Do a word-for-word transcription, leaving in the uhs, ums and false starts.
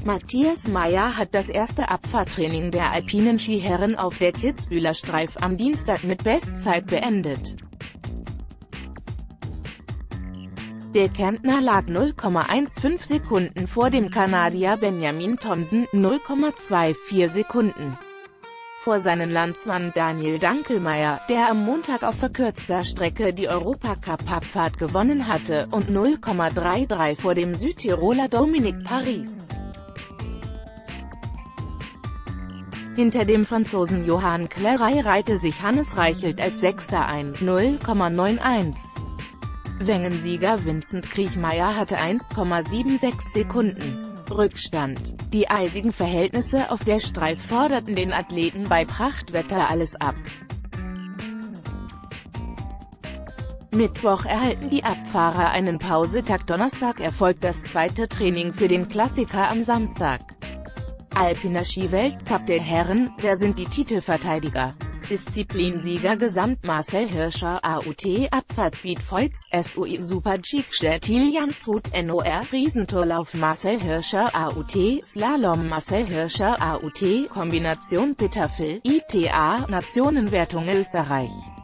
Matthias Mayr hat das erste Abfahrtraining der alpinen Skiherren auf der Kitzbüheler Streif am Dienstag mit Bestzeit beendet. Der Kärntner lag null Komma fünfzehn Sekunden vor dem Kanadier Benjamin Thompson, null Komma vierundzwanzig Sekunden vor seinem Landsmann Daniel Dankelmeier, der am Montag auf verkürzter Strecke die Europacup-Abfahrt gewonnen hatte, und null Komma dreiunddreißig vor dem Südtiroler Dominique Paris. Hinter dem Franzosen Johan Claret reihte sich Hannes Reichelt als Sechster ein, null Komma einundneunzig. Wengensieger Vincent Kriechmayr hatte eins Komma sechsundsiebzig Sekunden Rückstand. Die eisigen Verhältnisse auf der Streif forderten den Athleten bei Prachtwetter alles ab. Mittwoch erhalten die Abfahrer einen Pausetag, Donnerstag erfolgt das zweite Training für den Klassiker am Samstag. Alpiner Ski-Weltcup der Herren, wer sind die Titelverteidiger? Disziplinsieger Gesamt Marcel Hirscher, A U T, Abfahrt Piet Foyts, S U I Super-G, Tiljansrud, N O R, Riesentorlauf Marcel Hirscher, A U T, Slalom Marcel Hirscher, A U T, Kombination Peter Phil, I T A, Nationenwertung Österreich.